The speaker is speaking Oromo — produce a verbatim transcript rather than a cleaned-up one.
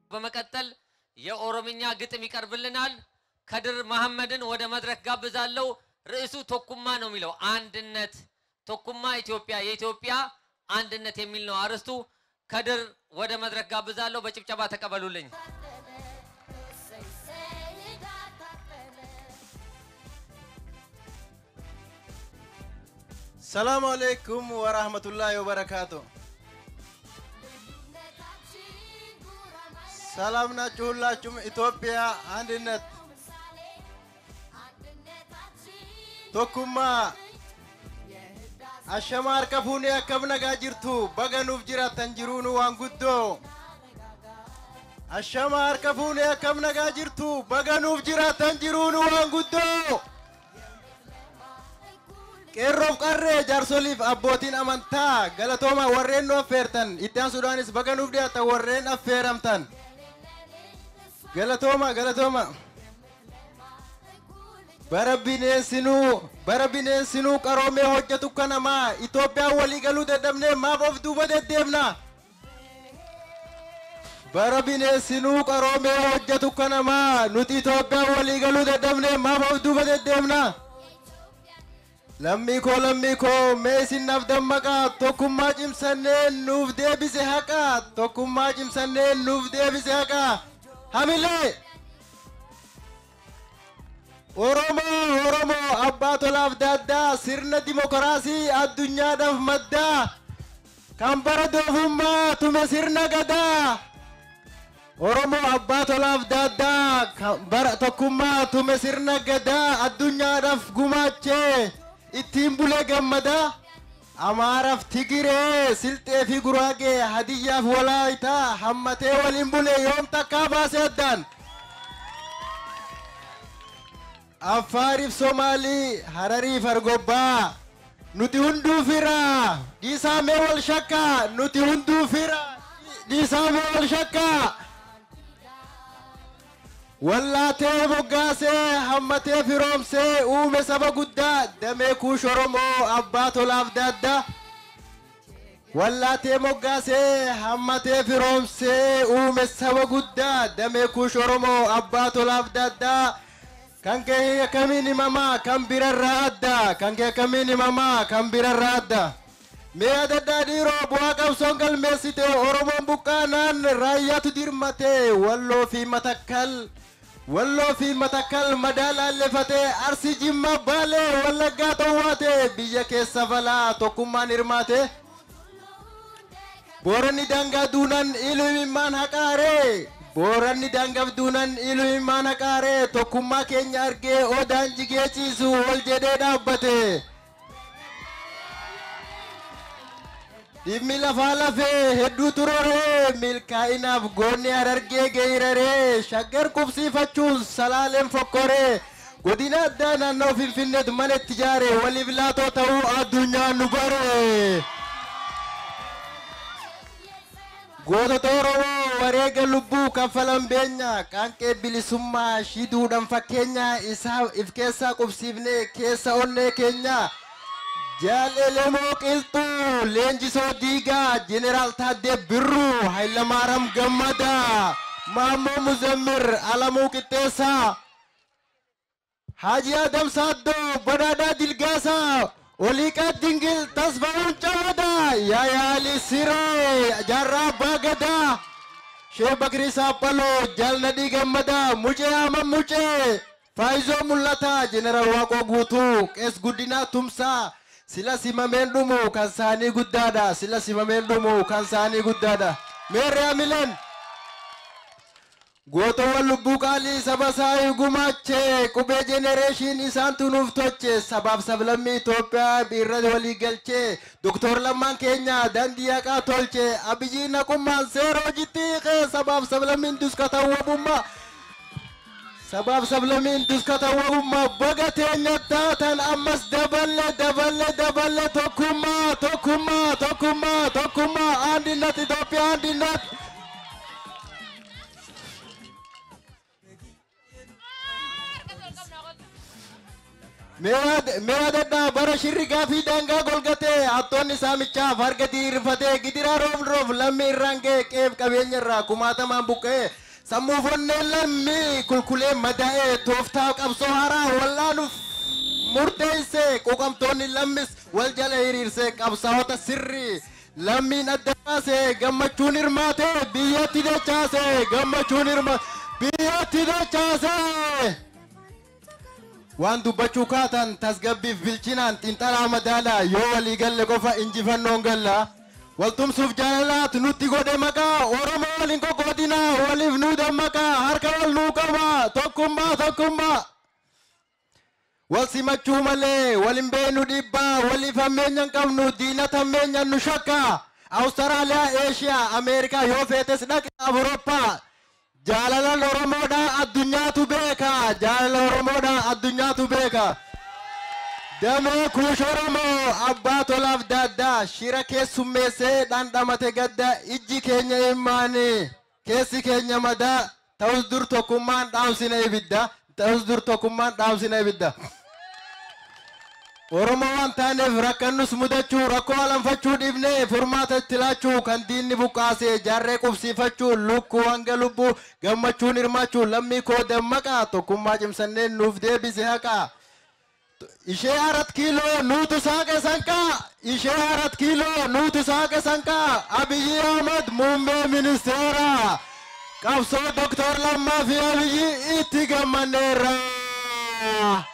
በመቀጠል የኦሮምኛ ግጥም ይቀርብልናል። ከድር መሐመድን ወደ መድረክ ጋብዛለሁ። ርዕሱ ቶኩማ ነው የሚለው አንድነት ቶኩማ ኢትዮጵያ የኢትዮጵያ አንድነት የሚል ነው አርስቱ። ከድር ወደ መድረክ ጋብዛለሁ። በጭብጨባ ተቀበሉልኝ። ሰላም አለይኩም ወራህመቱላሂ ወበረካቱ። ሰላም ናችሁ ሁላችሁም? ኢትዮጵያ አንድነት ቶኩማ አሸማር ከፉኒ አከብነ ጋጅርቱ በገኑፍ ጅራተን ጅሩኑ ዋንጉዶ አሸማር ከፉኒ አከብነ ጋጅርቱ በገኑፍ ጅራተን ጅሩኑ ዋንጉዶ Keroof qarree jaarsoliif abbootiin amantaa galatooma warreen nu affeertan itti aansuudhaanis baganuuf dhiyaatan warreen affeeramtan galatooma galatooma bara bineensinuu bara bineensinuu qaroomee hojjetu kanamaa Itoophiyaan walii galuu dadhabnee maaf of duuba deddeemna bara bineensinuu qaroomee hojjetu kanamaa nuti Itoophiyaan walii galuu dadhabnee maaf of duuba deddeemna Lammi ko lammi ko meesin naf dammaqa tokkummaa cimsanneen nuuf deebise haqa tokkummaa cimsanneen nuuf deebise haqa hamilee Oromo Oromo abbaa tolaaf daaddaa sirna dimokiraasii addunyaadhaaf maddaa kan bara doofummaa tume sirna gadaa Oromo abbaa tolaaf daaddaa kan bara tokkummaa tume sirna gadaa addunyaadhaaf gumaachee ittiin bulee gammada Amaaraaf Tigiree Silxee fi Guraagee Hadiyyaaf Walaayitaa hammatee waliin bulee yoom takkaa baasee addaan Affaariif Somaalii Harariif Argobbaa nuti hunduu firaa dhiisaamee wal shakkaa nuti hunduu firaa dhiisaamee wal shakkaa Wallaatee moggaasee hammatee firoomsee uume saba guddaa damee kuush Oromoo abbaa tolaaf daaddaa Wallaatee moggaasee hammatee firoomsee uume saba guddaa damee kuush Oromoo abbaa tolaaf daaddaa kan kee kamiin himamaa kan birarraa adda kan kee kamiin himamaa kan birarraa adda mee adaddaa dhiiroo bu'aa qabsoon galmeessite Oromoon buqqaanaan raayyaatu dirmate Walloo fi Matakkal Walloo fi Matakkal madaalaa lefatee Arsii Jimmaa Baalee Wallaggaa Xowwaate biyya keessa balaa tokkummaan hirmaate Booranni daangaa duunan ilmimmaan haqaaree Booranni daangaaf duunan ilmimmaan haqaaree tokkummaa keenya argee odaan jigee ciisu wal jedhee dhaabbate Dhimmi lafaa lafee hedduu turoree milkaa'inaaf goonni Harargee geeyraree shaggar qubsiifachuun salaaleen fokkoree godina addaa naannoo Finfinneetu mana itti ijaare waliif laatoo ta'uu addunyaan nu bare gootota Oromoo wareega lubbuu kaffalan beenya qaanqee bilisummaa shiduudhaan fakkeenya isaa if keessaa qubsiifnee keessa onnee keenya Jaalelemoo qilxuu leenjisoo diigaa jeneraal Taaddee Birruu Hayilamaariyaam Gammadaa Maammoo Muzammir Alamuu Qixxeessaa Haji Adam Saaddoo Badhaadhaa Dilgaasaa Oliiqaa Dingil Tasfaa'uun Cawadaa Yaayaa Ali Siree Jaarraa Abbaa Gadaa Sheekh Bakrii Saappaloo Jaalnadhii Gammadaa Mucee Aman Mucee Faayizoo Mul'ataa jeneraal Waaqoo Guutuu Qees Guddinaa Tumsaa Sila simameen dhumu kan saanii guddaadha sila simameen dhumu kan saanii guddaadha meerre amileen gootowwan lubbuu qaalii saba isaa gumaachee qubee jenereeshin isaan tunuuf toche sabaaf sablammii Itoophiyaa biirra walii galchee Doktor Lammaan keenya dandii haqaa tolche Abiyyi naqummaan seera hojiitti hiikee sabaaf sablammiin duskatawwabummaa Sabab sablamin duskatawwabummaa baga teenya taatan ammas daballe daballe daballe tokkummaa tokkummaa tokkummaa tokkummaa አንድነት ኢትዮጵያ አንድነት meewadadda bara shirri gaafii daangaa golgatee hattoonni saamichaa farga diirfatee gidiraa roob roob lammi irraangee qeef qabeenya irraa kumaatamaan buqqee sammuu fonnee lammi kulkulee madaa'ee tooftaa qabsoo haaraa wallaanuuf murteessee quuqamtoonni lammis wal jala hiriirsee qabsaa'ota sirrii lammiin adda baasee gammachuun hirmaatee biyyatti dachaasee gammachuun hirma biyyatti dachaasee waan dubbachuu kaatan tasgabbiif bilchinaan xiinxalaa madaalaa yoo walii galle qofa injifannoon galla waltumsuuf jaalalaat nutti godhe maqaa oromoo waliin qoqqoodinaa waliif nuu dammaqaa harka wal nuu qaba tokkummaa tokkummaa wal simachuu malee walin beenu dhibbaa waliif hammeenyan qabnu diinat hammeenyan nu shakka Awustiraaliyaa Eeshiyaa Ameerikaa yoo feetes dhaqe Awurooppaa jaalala Oromoodha addunyaatu beeka jaalala Oromoodha addunyaatu beeka damee kuush Oromoo abbaa tolaaf daaddaa shira keessummeessee dhandhamate gadda ijji keenya immaani keessi keenya madaa ta'us dur tokkummaan dhaamsina ibidda ta'us dur tokkummaan dhaamsina ibidda Oromoo waan taaneef rakkannus mudachuu rakkoo alanfachuu dhiibnee furmaata itti laachuu kan diinni buqqaasee jaarree qubsiifachuu lukkuu hanga lubbuu gammachuun hirmaachuu lammii koo dammaqaa tokkummaa cimsanneen nuuf deebise haqaa ishee arat kiiloo nuutu saaqe sanqaa ishee arat kiiloo nuutu saaqe sanqaa Abiyyi Ahmad muummee ministeera qabsoo Doktor Lammaa fi Abiyyi itti gammanneerra